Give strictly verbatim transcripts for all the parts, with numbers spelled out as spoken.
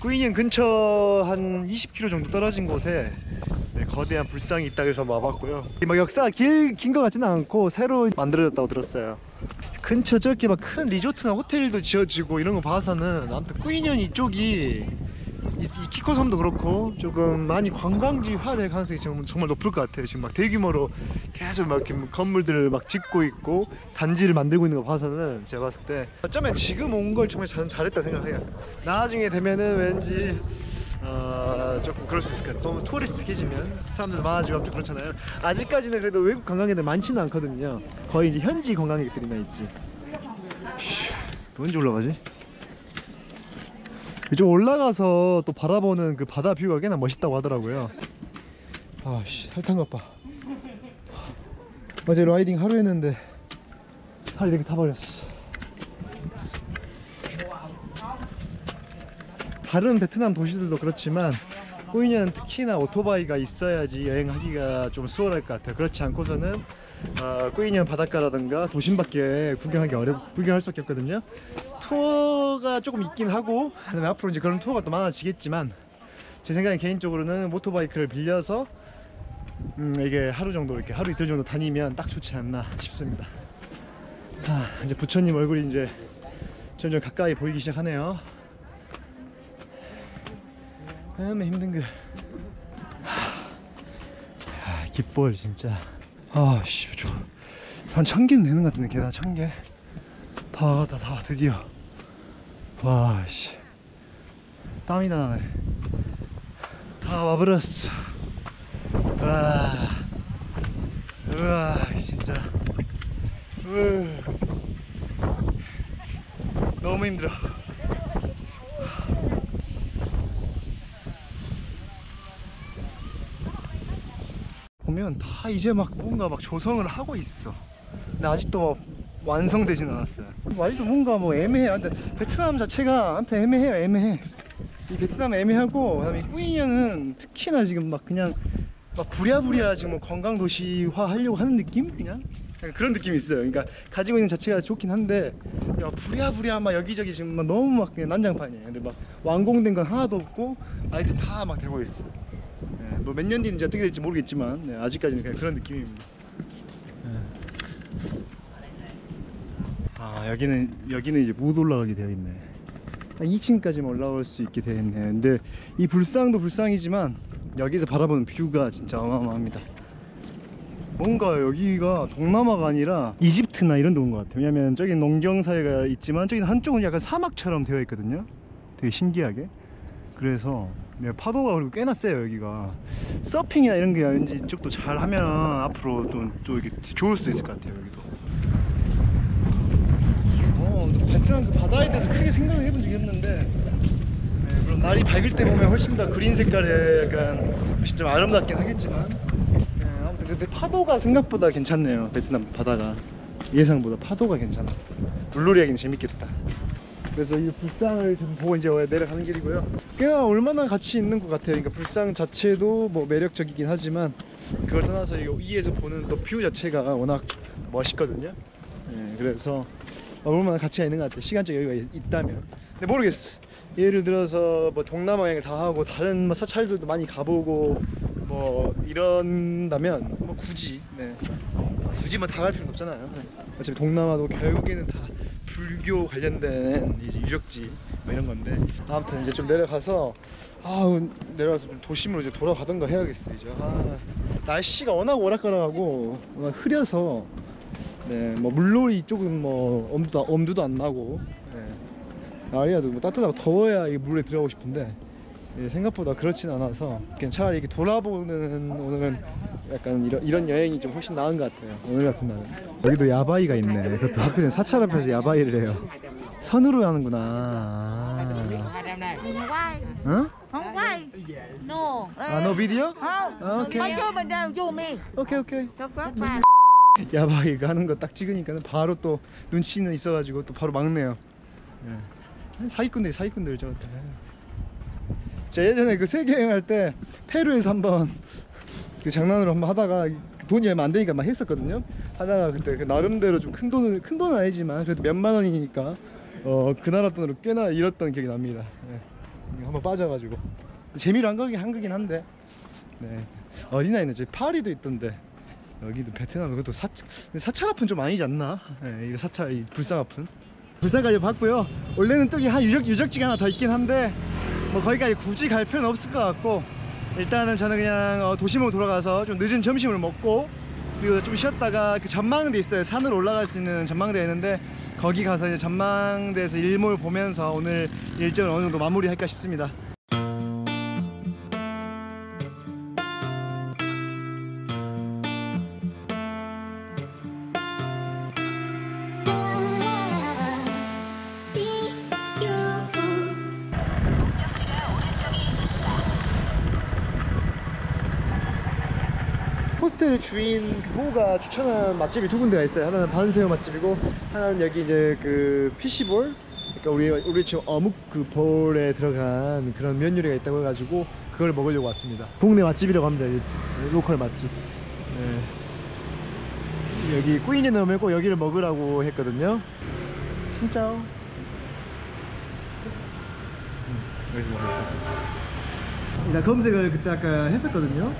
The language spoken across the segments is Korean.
꾸이년 근처 한 이십 킬로미터 정도 떨어진 곳에 네, 거대한 불상이 있다고 해서 와봤고요. 막 역사가 긴 거 같지는 않고 새로 만들어졌다고 들었어요. 근처 저렇게 막 큰 리조트나 호텔도 지어지고 이런 거 봐서는 아무튼 꾸이년 이쪽이 이, 이 키코섬도 그렇고 조금 많이 관광지화될 가능성이 정말, 정말 높을 것 같아요. 지금 막 대규모로 계속 막 이렇게 건물들을 막 짓고 있고 단지를 만들고 있는 거 봐서는 제가 봤을 때 어쩌면 지금 온 걸 정말 잘, 잘했다 생각해요. 나중에 되면은 왠지 어, 조금 그럴 수 있을 것 같아요. 너무 투어리스트해지면 사람들도 많아지고 좀 그렇잖아요. 아직까지는 그래도 외국 관광객들 많지는 않거든요. 거의 이제 현지 관광객들이나 있지. 또 언제 올라가지? 이쪽 올라가서 또 바라보는 그 바다 뷰가 꽤나 멋있다고 하더라고요. 아씨 살탄 것 봐. 어제 라이딩 하루 했는데 살 이렇게 타버렸어. 다른 베트남 도시들도 그렇지만 꾸이년은 특히나 오토바이가 있어야지 여행하기가 좀 수월할 것 같아요. 그렇지 않고서는 어, 꾸이년 바닷가라든가 도심밖에 구경하기 어렵, 구경할 수밖에 없거든요. 투어가 조금 있긴 하고 그다음에 앞으로 이제 그런 투어가 또 많아지겠지만 제 생각엔 개인적으로는 모토바이크를 빌려서 음, 이게 하루 정도 이렇게 하루 이틀 정도 다니면 딱 좋지 않나 싶습니다. 아, 이제 부처님 얼굴이 이제 점점 가까이 보이기 시작하네요. 너무 힘든 거. 아, 깃볼 진짜. 아씨, 한 천 개는 되는 것 같은데 계단 천 개. 다 왔다, 다 드디어. 와, 씨, 땀이 다 나네. 다 와버렸어. 와, 우와, 진짜. 우, 너무 힘들어. 보면 다 이제 막 뭔가 막 조성을 하고 있어. 근데 아직도 뭐 완성되진 않았어요. 아직도 뭔가 뭐 애매해. 근데 베트남 자체가 아무튼 애매해요. 애매해. 이 베트남 애매하고 그다음에 꾸이년은 특히나 지금 막 그냥 막 부랴부랴 지금 뭐 관광 도시화 하려고 하는 느낌? 그냥 그런 느낌이 있어요. 그러니까 가지고 있는 자체가 좋긴 한데 야, 부랴부랴 막 여기저기 지금 막 너무 막 그냥 난장판이에요. 근데 막 완공된 건 하나도 없고 아이들 다 막 되고 있어. 네, 뭐 몇 년 뒤는 이제 어떻게 될지 모르겠지만 네, 아직까지는 그냥 그런 느낌입니다. 네. 아, 여기는 여기는 이제 못 올라가게 되어 있네. 이 층까지만 올라올 수 있게 되어 있네. 근데 이 불상도 불상이지만 여기서 바라보는 뷰가 진짜 어마어마합니다. 뭔가 여기가 동남아가 아니라 이집트나 이런 데 온 것 같아요. 왜냐면 저기 농경사회가 있지만 저기 한쪽은 약간 사막처럼 되어 있거든요. 되게 신기하게. 그래서 네, 파도가 그리고 꽤나 세요. 여기가 서핑이나 이런 게 왠지 이쪽도 잘 하면 앞으로 또, 또 이게 좋을 수도 있을 것 같아요. 여기도 어, 베트남 그 바다에 대해서 크게 생각을 해본 적이 없는데 네, 물론 날이 밝을 때 보면 훨씬 더 그린 색깔의 약간 훨씬 좀 아름답긴 하겠지만 네, 아무튼 근데 파도가 생각보다 괜찮네요. 베트남 바다가 예상보다 파도가 괜찮아. 물놀이 하기는 재밌겠다. 그래서 이 불상을 좀 보고 이제 내려가는 길이고요. 꽤나 얼마나 가치 있는 것 같아요. 그러니까 불상 자체도 뭐 매력적이긴 하지만 그걸 떠나서 이 위에서 보는 또 뷰 자체가 워낙 멋있거든요. 네, 그래서 얼마나 가치가 있는 것 같아요. 시간적 여유가 있다면. 근데 모르겠어. 예를 들어서 뭐 동남아 여행을 다 하고 다른 뭐 사찰들도 많이 가보고 뭐 이런다면 뭐 굳이 네. 굳이 뭐 다 갈 필요는 없잖아요. 네. 어차피 동남아도 결국에는 다 불교 관련된 이제 유적지 뭐 이런 건데 아무튼 이제 좀 내려가서 아 내려가서 좀 도심으로 이제 돌아가던가 해야겠어 이제. 아, 날씨가 워낙 오락가락하고 워낙 흐려서 네, 뭐 물놀이 이쪽은 뭐 엄두도, 엄두도 안 나고 네. 아리아도 뭐 따뜻하고 더워야 이 물에 들어가고 싶은데 예, 생각보다 그렇진 않아서 그냥 차라리 이렇게 돌아보는 오늘은 약간 이런, 이런 여행이 좀 훨씬 나은 것 같아요. 오늘 같은 날은. 여기도 야바이가 있네. 그것도 하필은 사찰 앞에서 야바이를 해요. 선으로 하는구나. 응? Không quay. No. 아, 너 비디오? Không. 아, 오케이. Có chứ mình đang zoom đi. 오케이 오케이. Cho các bạn. 야바이가 하는 거 딱 찍으니까 바로 또 눈치는 있어가지고 또 바로 막네요. 예. 사기꾼들 사기꾼들 저것들. 제가 예전에 그 세계 여행할 때 페루에서 한번 그 장난으로 한번 하다가 돈이 얼마 안 되니까 막 했었거든요. 하다가 그때 그 나름대로 좀 큰 돈을 큰 돈은 아니지만 그래도 몇만 원이니까 어 그 나라 돈으로 꽤나 잃었던 기억이 납니다. 네. 한번 빠져가지고 재미로 한 거긴 한 거긴 한데. 네. 어디나 있는 저기 파리도 있던데. 여기도 베트남 이것도 사 사찰 앞은 좀 아니지 않나? 네, 이거 사찰 이 불상 앞은. 불상까지 봤고요. 원래는 또 한 유적 유적지가 하나 더 있긴 한데 뭐 거기까지 굳이 갈 필요는 없을 것 같고 일단은 저는 그냥 어, 도심으로 돌아가서 좀 늦은 점심을 먹고 그리고 좀 쉬었다가 그 전망대 있어요. 산으로 올라갈 수 있는 전망대 있는데 거기 가서 이제 전망대에서 일몰 보면서 오늘 일정을 어느 정도 마무리할까 싶습니다. 호스텔 주인 부부가 추천한 맛집이 두 군데가 있어요. 하나는 반새우 맛집이고 하나는 여기 이제 그 피시볼, 그러니까 우리 우리 지금 어묵 그 볼에 들어간 그런 면 요리가 있다고 해가지고 그걸 먹으려고 왔습니다. 동네 맛집이라고 합니다. 이 로컬 맛집. 네. 여기 꾸이니 넣으면 꼭 여기를 먹으라고 했거든요. 진짜. 음, 여기서 먹을게요. 나 검색을 그때 아까 했었거든요.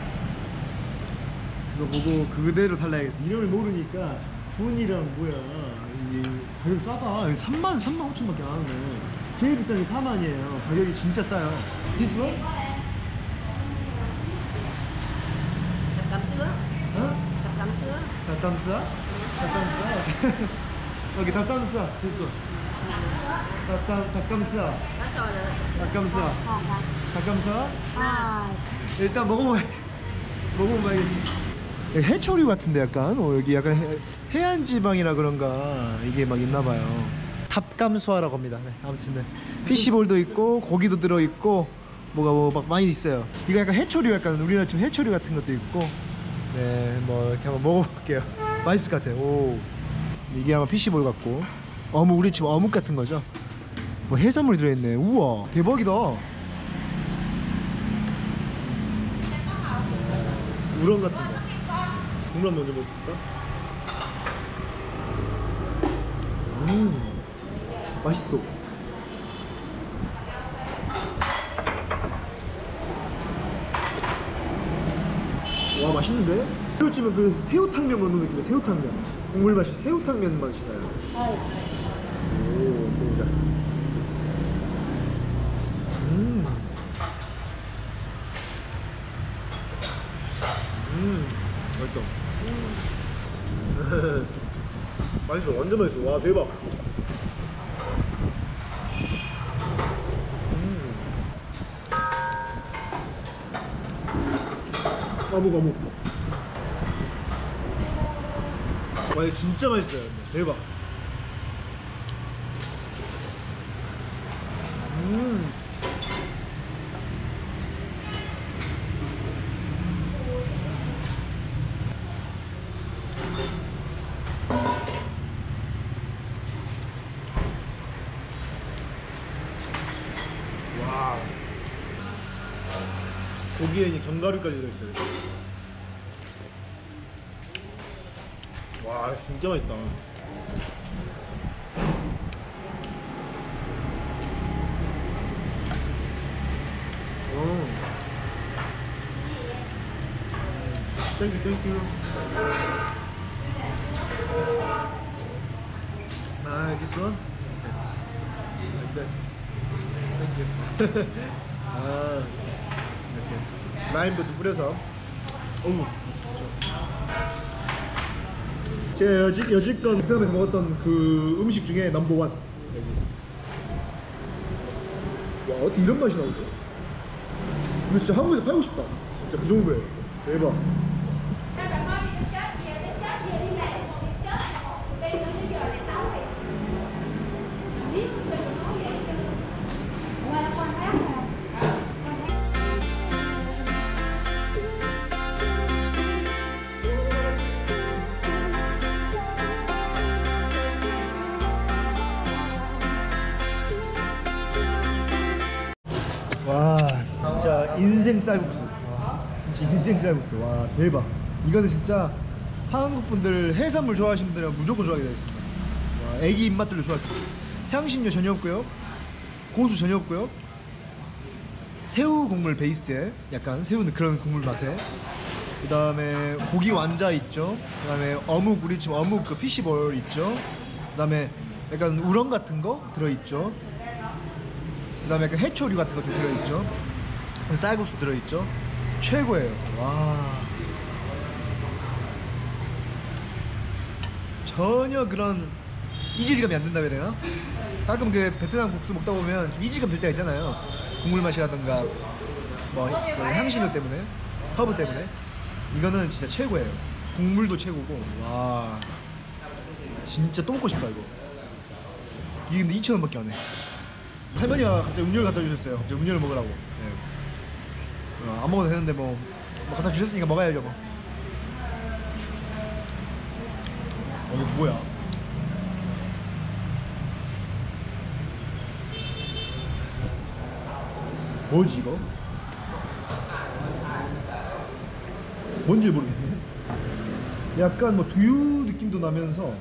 이거 보고 그대로 달라야겠어. 이름을 모르니까 준이랑 뭐야 이 가격 싸다. 여기 삼만 삼만 오천 밖에 안 하네. 제일 비싼 게 사만이에요. 가격이 진짜 싸요. This one? Cắm sữa. 어? Cắm sữa. 닭담싸? 닭담싸? 여기 닭담싸. This one. 닭담 닭담싸. Có rồi rồi. 닭담싸. Ngon hả? 닭담싸. À. 일단 먹어봐야겠어. 먹어봐야겠지. 해초류 같은데 약간 어, 여기 약간 해, 해안 지방이라 그런가 이게 막 있나봐요. 탑감수화라고 합니다. 네, 아무튼 네. 피시볼도 있고 고기도 들어있고 뭐가 뭐 막 많이 있어요. 이거 약간 해초류, 약간 우리나라 좀 해초류 같은 것도 있고. 네, 뭐 이렇게 한번 먹어볼게요. 맛있을 것 같아요. 오, 이게 아마 피시볼 같고 어묵, 우리 집 어묵 같은 거죠. 뭐 해산물이 들어있네. 우와, 대박이다. 우렁 같은 거. 국물 한번 먼저 먹을까? 음, 맛있어. 와, 맛있는데? 새우찜은 그 새우탕면 먹는 느낌이야. 새우탕면. 국물 맛이 새우탕면 맛이 나요. 오, 보자. 음. 음, 맛있어. 음. 맛있어, 완전 맛있어. 와, 대박. 음. 어묵, 어묵. 와, 이거 진짜 맛있어요. 대박. 음. 와, 고기에 이제 견과류까지 들어있어요. 와, 진짜 맛있다. 오. 땡큐, 땡큐. 아, this one? Like that. Thank you. 아, 이렇게 라임도 좀 뿌려서. 어우, 제 여직, 여지껏 베트남에서 먹었던 그 음식 중에 넘버원. 와, 어떻게 이런 맛이 나오지? 이거 진짜 한국에서 팔고 싶다. 진짜 그 정도예요. 대박. 와, 진짜 인생 쌀국수. 와, 진짜 인생 쌀국수. 와, 대박. 이거는 진짜 한국 분들 해산물 좋아하시는 분들은 무조건 좋아하게 되겠습니다. 와, 애기 입맛들도 좋아하죠. 향신료 전혀 없고요, 고수 전혀 없고요, 새우 국물 베이스에 약간 새우 그런 국물 맛에 그 다음에 고기 완자 있죠. 그 다음에 어묵 우리 지금 어묵 그 피시볼 있죠. 그 다음에 약간 우렁 같은 거 들어있죠. 그 다음에 약간 해초류 같은 거 좀 들어있죠. 쌀국수 들어있죠. 최고예요. 와 전혀 그런 이질감이 안 든다고 해야 되나? 가끔 그 베트남 국수 먹다 보면 좀 이질감 들 때가 있잖아요. 국물 맛이라던가 뭐 그 향신료 때문에 허브 때문에 이거는 진짜 최고예요. 국물도 최고고 와 진짜 또 먹고 싶다 이거. 이게 근데 이천 원밖에 안 해. 할머니가 갑자기 음료를 갖다 주셨어요. 갑자기 음료를 먹으라고. 네. 어, 안 먹어도 되는데 뭐, 뭐 갖다 주셨으니까 먹어야죠 뭐. 어 이거 뭐야? 뭐지 이거? 뭔지 모르겠네. 약간 뭐 두유 느낌도 나면서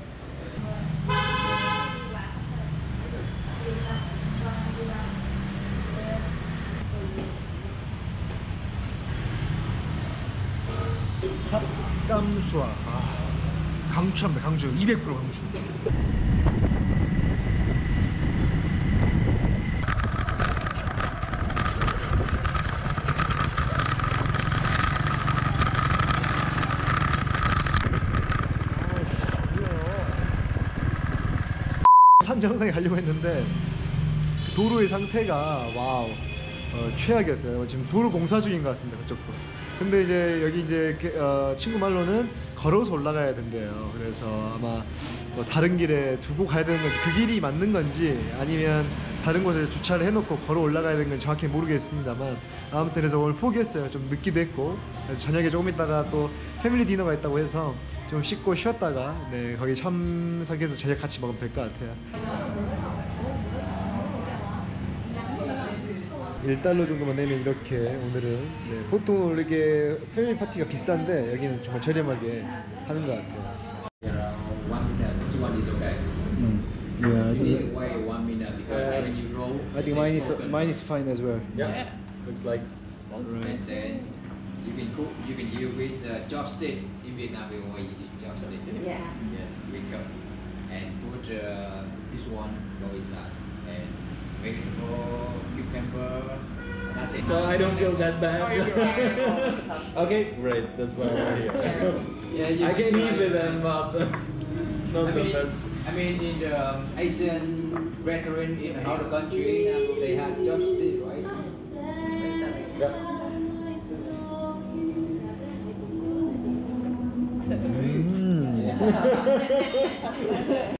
팥감수아 아, 강추합니다. 강추 이백 퍼센트 강추. 산 정상에 가려고 했는데 그 도로의 상태가 와우 어, 최악이었어요. 지금 도로 공사 중인 것 같습니다. 그쪽도. 근데 이제 여기 이제 그, 어, 친구 말로는 걸어서 올라가야 된대요. 그래서 아마 뭐 다른 길에 두고 가야 되는 건지 그 길이 맞는 건지 아니면 다른 곳에 주차를 해놓고 걸어 올라가야 되는 건지 정확히 모르겠습니다만 아무튼 그래서 오늘 포기했어요. 좀 늦기도 했고 그래서 저녁에 조금 있다가 또 패밀리 디너가 있다고 해서 좀 씻고 쉬었다가 네 거기 참석해서 저녁 같이 먹으면 될 것 같아요. 일 달러 정도만 내면 이렇게 오늘은 네, 보통 이렇게 패밀리 파티가 비싼데 여기는 정말 저렴하게 하는 것 같아요. Around one minute. This one is okay. Yeah, You need to wait one minute because when you roll, I think mine is mine is fine as well. Yeah. Looks like. and then you can cook. You can use with uh, chopstick. In Vietnam, we always use chopstick. Yeah. Yes, we cook and put uh, this one go inside and vegetable, cucumber. That's it. So I don't feel that bad. Oh, you're fine. Okay, great. That's why we're here. Yeah, you I should can try eat with them, but it's not I the mean, best. I mean, in the um, Asian restaurant in another country, they have chopstick, right? Yeah. 음.